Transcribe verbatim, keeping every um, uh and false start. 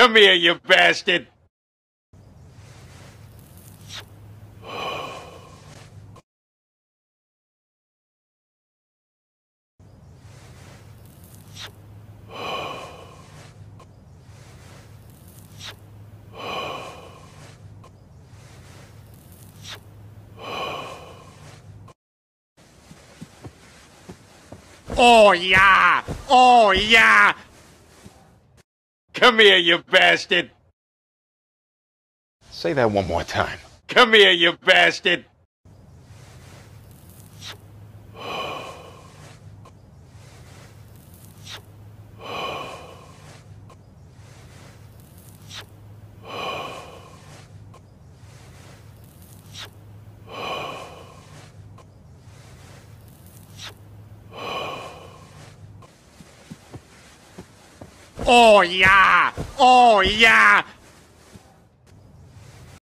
Come here, you bastard! Oh, yeah! Oh, yeah! Come here, you bastard! Say that one more time. Come here, you bastard! Oh, yeah! Oh, yeah!